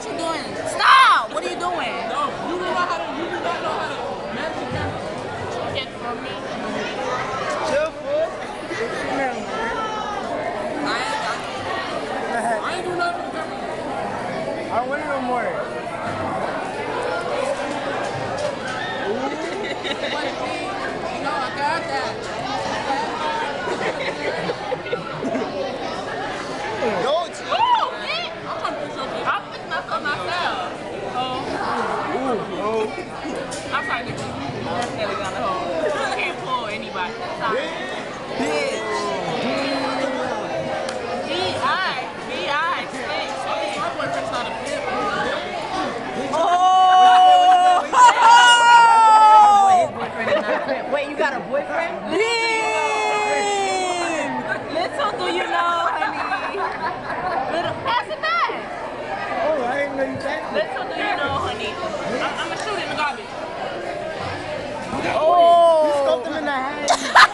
What you doing? Stop! What are you doing? No, you do not know how to manage the camera. Get from me. Chill, fool. I ain't do nothing for the camera. I don't want it no more. No, I got that. Yo, Oh, man! I'm trying to fix something. I'll fix myself myself. Oh. I'm sorry, nigga. That's never gonna hold. You can't pull anybody. Stop. bitch. B.I. Stick. My boyfriend's not a pimp. Wait, you got a boyfriend? Little do you know, honey. Little, pass it back. Oh, I didn't know you that. Little do you know, honey. I'm gonna shoot it in the garbage. You scoped him in the head.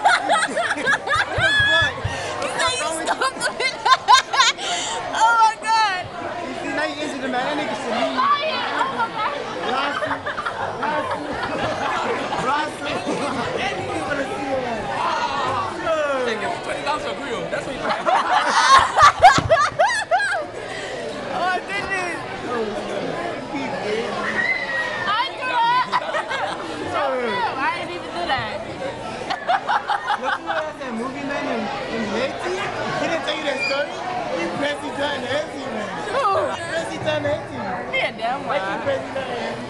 You say you stumped him in the head. Oh my God. You see, now you injured him, man. That nigga should leave. Lying. Oh my God. Take it for $20 a grill. That's what you pay. Oh my goodness. I do that. So real. I didn't even do that. Look at that movie, man, in Haiti. He didn't tell you that story? He Pressy done Haiti, man. Who? Pressy done Haiti. Yeah, damn Why he well. Pressy done Haiti?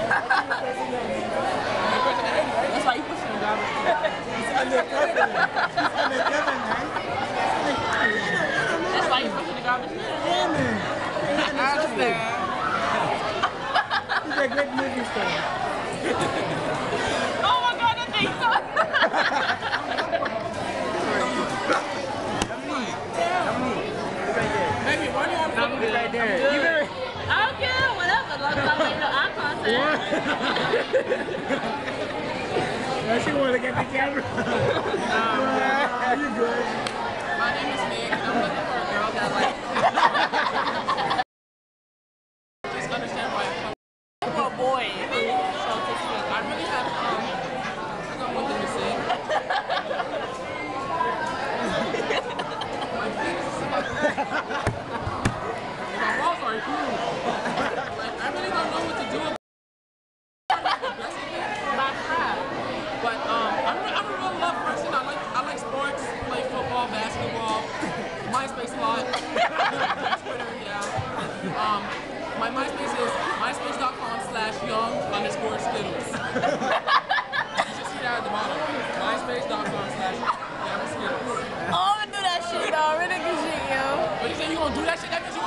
That's why you pushing the garbage. He's undercover. He's undercover, man. That's why you pushing the garbage. Yeah, man. I understand. He's a great movie star. Oh my God, that thing's so. Baby, why do you want to come Right there. You better... I don't care, whatever. As long as I make no eye contact. She want to get the camera. You good? My name is Nick, and I'm looking for a girl that like. Just understand why I'm For a boy. so to speak. I really have I got one thing to say. My penis is about to my balls are huge. Like I really don't know what to do. My crap. But I'm a real love person. I like sports, play football, basketball, MySpace a lot. Twitter, yeah. My MySpace is myspace.com/young_skittles. You should see that at the bottom. myspace.com/young_skittles. Oh, I'm gonna do that shit though. Really good shit, yo. But you say you gonna do that shit? That means you